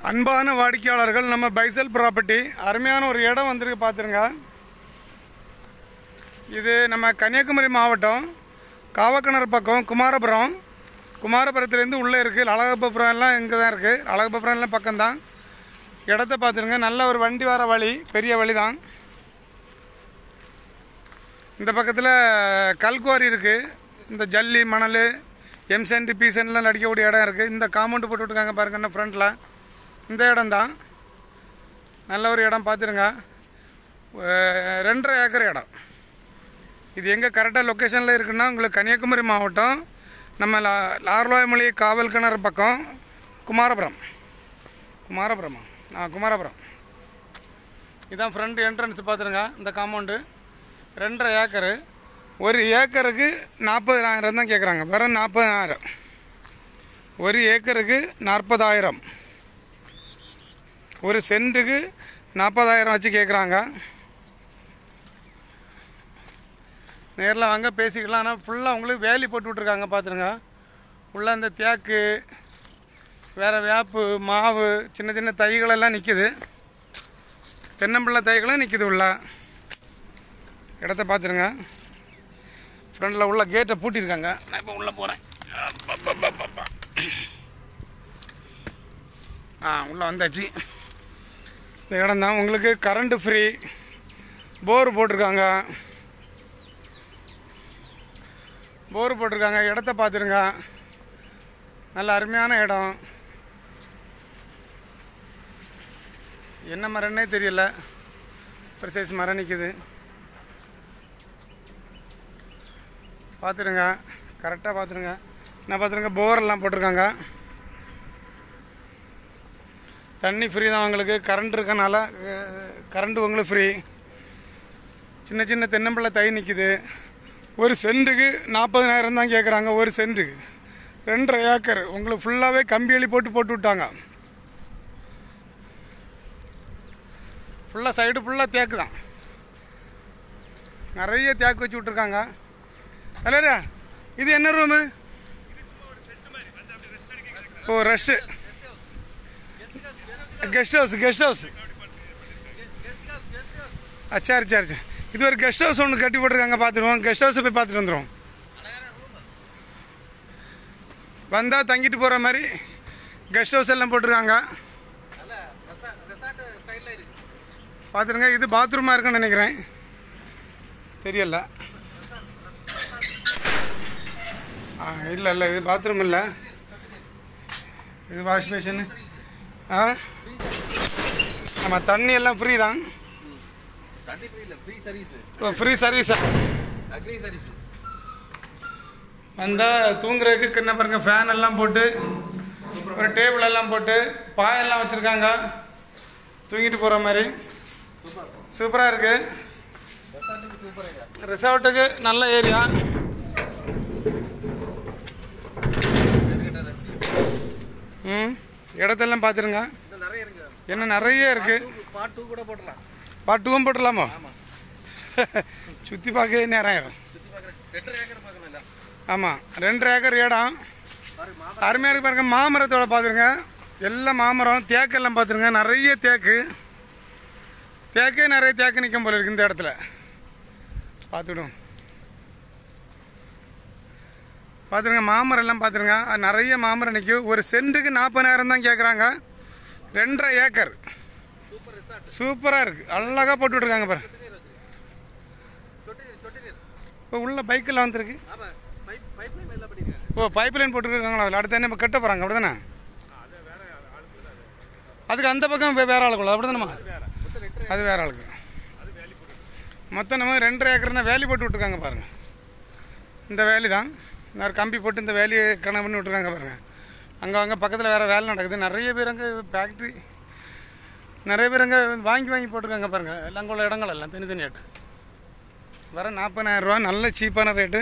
அன்பான வாடிக்கையாளர்கள், நம்ம பைசல் ப்ராப்பர்ட்டி அருமையான ஒரு இடம் வந்திருக்கு பார்த்துருங்க. இது நம்ம கன்னியாகுமரி மாவட்டம் காவக்கிணறு பக்கம் குமாரபுரத்துலேருந்து உள்ளே இருக்குது. அழகப்பபுரம் எல்லாம் இங்கே தான் இருக்குது. அழகப்பபுரம் எல்லாம் பக்கம்தான். இடத்த பார்த்துருங்க. நல்ல ஒரு வண்டி வர வழி, பெரிய வழி தான். இந்த பக்கத்தில் கல்குவாரி இருக்குது. இந்த ஜல்லி மணல் எம்சென்ட் பீசன்லாம் நடிக்கக்கூடிய இடம் இருக்குது. இந்த காம்பவுண்டு போட்டு விட்டுருக்காங்க பாருங்க ஃப்ரண்ட்டில். இந்த இடம் தான் நல்ல ஒரு இடம் பார்த்துருங்க. 2.5 ஏக்கர் இடம். இது எங்கே கரெக்டாக லொக்கேஷனில் இருக்குன்னா உங்களுக்கு கன்னியாகுமரி மாவட்டம் நம்ம லார்வாய்மொழி காவல் கிணறு பக்கம் குமாரபுரம். இதுதான் ஃப்ரண்ட் என்ட்ரன்ஸ் பார்த்துருங்க. இந்த காம்பவுண்டு 2.5 ஏக்கரு. 1 ஏக்கருக்கு 40,000 தான் கேட்குறாங்க. வெறும் 40,000. 1 ஏக்கருக்கு 40,000. 1 சென்ட்டுக்கு 40,000 வச்சு கேட்குறாங்க. நேரில் வாங்க பேசிக்கலாம். ஆனால் ஃபுல்லாக உங்களுக்கு வேலி போட்டு விட்ருக்காங்க பார்த்துருங்க. உள்ள இந்த தேக்கு, வேறு வேப்பு, மாவு, சின்ன சின்ன தைகளெல்லாம் நிற்கிது. தென்னம்பிள்ளை தைகளும் நிற்கிது. உள்ள இடத்த பார்த்துருங்க. ஃப்ரண்டில் உள்ள கேட்டை பூட்டியிருக்காங்க. நான் இப்போ உள்ளே போகிறேன். உள்ளே வந்தாச்சு. இந்த இடம் தான் உங்களுக்கு கரண்ட்டு ஃப்ரீ. போர் போட்டிருக்காங்க. இடத்த பார்த்துருங்க. நல்ல அருமையான இடம். என்ன மரம்னே தெரியல. ஒரு சைஸ் மரம் நிற்குது. பார்த்துருங்க. கரெக்டாக பார்த்துருங்க. என்ன பார்த்துருங்க, போரெல்லாம் போட்டிருக்காங்க. தண்ணி ஃப்ரீ தான் உங்களுக்கு. கரண்ட் இருக்கனால கரண்ட்டு உங்களுக்கு ஃப்ரீ. சின்ன சின்ன தென்னம்பிள்ளை தை நிற்கிது. 1 சென்ட்டுக்கு 40,000 தான் கேட்குறாங்க. 1 சென்ட்டுக்கு 2.5 ஏக்கர். உங்களுக்கு ஃபுல்லாகவே கம்பியெளி போட்டு விட்டாங்க. ஃபுல்லாக சைடு ஃபுல்லாக தேக்கு தான். நிறைய தேக்கு வச்சு விட்ருக்காங்க. தலைவரா, இது என்ன ரூமு? ஓ, ரெஸ்ட்டு, கெஸ்ட் ஹவுஸ். சரி. இது ஒரு கெஸ்ட் ஹவுஸ் ஒன்று கட்டி போட்டிருக்காங்க. பார்த்துருவோம். கெஸ்ட் ஹவுஸை போய் பார்த்துட்டு வந்துடுவோம். வந்தால் தங்கிட்டு போகிற மாதிரி கெஸ்ட் ஹவுஸ் எல்லாம் போட்டிருக்காங்க. பார்த்துருங்க. இது பாத்ரூமாக இருக்குன்னு நினைக்கிறேன். தெரியல. இல்லை இது பாத்ரூம் இல்லை. இது வாஷ் பேஷனு. நம்ம தண்ணி எல்லாம் ஃப்ரீ தான். ஃப்ரீ சர்வீஸா? வந்தால் தூங்குறதுக்கு என்ன பாருங்க, ஃபேன் எல்லாம் போட்டு, ஒரு டேபிள் எல்லாம் போட்டு, பாயெல்லாம் வச்சுருக்காங்க. தூங்கிட்டு போகிற மாதிரி சூப்பராக இருக்குது. ரிசார்ட்டுக்கு நல்ல ஏரியா. இடத்தெல்லாம் பார்த்துருங்க. என்ன நிறைய இருக்குது. பார்ட் 2 போட்டுடலாமா? சுற்றி பார்க்க நேரம் ஆயிரும். ஆமாம், 2.5 ஏக்கர் இடம். அருமையாக இருக்கு பாருங்க. மாமரத்தோட பார்த்துருங்க. எல்லாம் மாமரம், தேக்கெல்லாம் பார்த்துருங்க. நிறைய தேக்கு நிற்கும் போல இருக்குது இந்த இடத்துல. பார்த்துடும். பார்த்துருங்க. மாமரம் எல்லாம் பார்த்துருங்க. நிறைய மாமரம் நிற்கும். 1 சென்ட்டுக்கு 40,000 தான் கேட்குறாங்க. 2.5 ஏக்கர். சூப்பராக இருக்குது. அழகாக போட்டு விட்ருக்காங்க பாரு. இப்போ உள்ள பைக்கெல்லாம் வந்துருக்கு. ஓ, பைப் லைன் போட்டுருக்காங்களா? அடுத்த என்ன இப்போ கட்ட போகிறாங்க, அப்படி தானே? அதுக்கு அந்த பக்கம் வேறு ஆளுக்குள்ள, அப்படி தானேம்மா? அது வேறு ஆளுக்கு. மொத்தம் நம்ம 2.5 ஏக்கர்னா வேலி போட்டு விட்ருக்காங்க பாருங்கள். இந்த வேலி தான். ஒரு கம்பி போட்டு இந்த வேலியை கணக்கு பண்ணி விட்ருக்காங்க பாருங்கள். அங்கே பக்கத்தில் வேறு வேலை நடக்குது. நிறைய பேர் அங்கே ஃபேக்ட்ரி, நிறைய பேர் அங்கே வாங்கி போட்டிருக்காங்க பாருங்கள். எல்லாம் அங்கே உள்ள இடங்கள் எல்லாம் தனித்தனியாட்டு. வர 40,000 ரூபா. நல்ல சீப்பான ரேட்டு.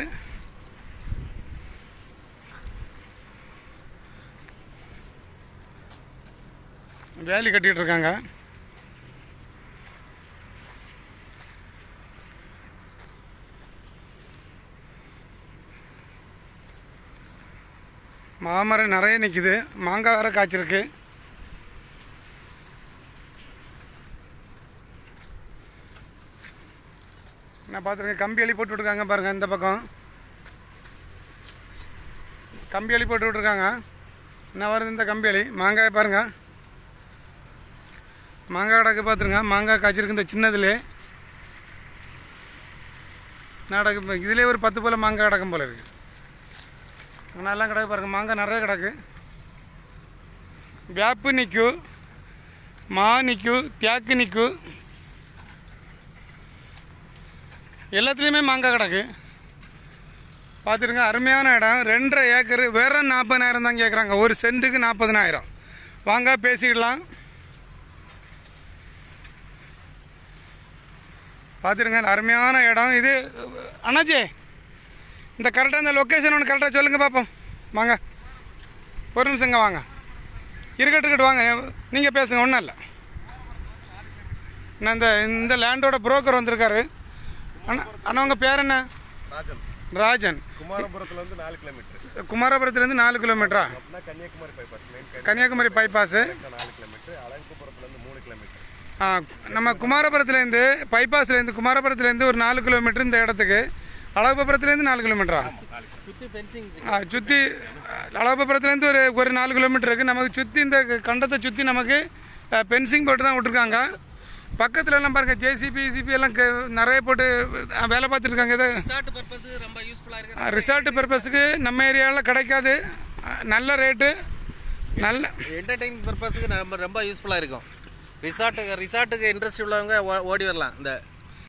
வேலி கட்டிகிட்டு இருக்காங்க. மாமரம் நிறைய நிற்கிது. மாங்காய் வேறு காய்ச்சிருக்கு. நான் பார்த்துருக்கேன். கம்பி அள்ளி போட்டு விட்ருக்காங்க பாருங்கள். இந்த பக்கம் கம்பி அள்ளி போட்டு விட்ருக்காங்க. என்ன வருது இந்த கம்பி அள்ளி. மாங்காய் பாருங்கள், மாங்காய் கிடக்கு பார்த்துருங்க. மாங்காய் காய்ச்சிருக்கு இந்த சின்னதுலே. நடக்கு இதிலே ஒரு 10 போல் மாங்காய் கிடக்கும் போல் இருக்குது. நல்லா கிடக்கு பாருங்கள். மாங்காய் நிறைய கிடக்கு. வேப்பு நிற்கும், மா நிற்கும், தேக்கு நிற்கும், எல்லாத்துலேயுமே மாங்காய் கிடக்கு. பார்த்துருங்க, அருமையான இடம். 2.5 ஏக்கர். வேறு 40,000 தான் கேட்குறாங்க. ஒரு சென்ட்டுக்கு 40,000. வாங்க பேசிக்கிடலாம். பார்த்துருங்க, அருமையான இடம் இது. அண்ணாச்சி, இந்த கரெக்டாக இந்த லொக்கேஷன் ஒன்று கரெக்டாக சொல்லுங்கள் பார்ப்போம். வாங்க ஒரு நிமிஷங்க, வாங்க. இருக்கட்டு வாங்க, நீங்கள் பேசுங்க, ஒன்றும் இல்லை. நான் இந்த லேண்டோட புரோக்கர் வந்திருக்காரு. அண்ணா உங்கள் பேர் என்ன? ராஜன். குமாரபுரத்துலேருந்து 4 கிலோமீட்டர். குமாரபுரத்துலேருந்து 4 கிலோமீட்டரா? Kanyakumari bypass 4 kilometre. அழகுபுரத்துலேருந்து 3 கிலோமீட்டர். நம்ம குமாரபுரத்துலேருந்து பைபாஸ்லேருந்து குமாரபுரத்துலேருந்து ஒரு 4 கிலோமீட்டர் இந்த இடத்துக்கு. அழகுபுரத்துலேருந்து 4 கிலோமீட்டரா? சுற்றி அழகுபுரத்துலேருந்து ஒரு 4 கிலோமீட்டர் இருக்குது. நமக்கு சுற்றி இந்த கண்டத்தை சுற்றி நமக்கு பென்சிங் போட்டு தான் விட்ருக்காங்க. பக்கத்துல எல்லாம் பாருங்க, ஜேசிபி எல்லாம் நிறைய போட்டு வேலை பார்த்துருக்காங்க. இது ரிசார்ட் பர்பஸுக்கு நம்ம ஏரியாவில் கிடைக்காது. நல்ல ரேட்டு, நல்ல என்டர்டெயின்மெண்ட் பர்பஸுக்கு ரொம்ப யூஸ்ஃபுல்லாக இருக்கும். ரிசார்ட்டுக்கு இன்ட்ரெஸ்ட் உள்ளவங்க ஓடி வரலாம். இந்த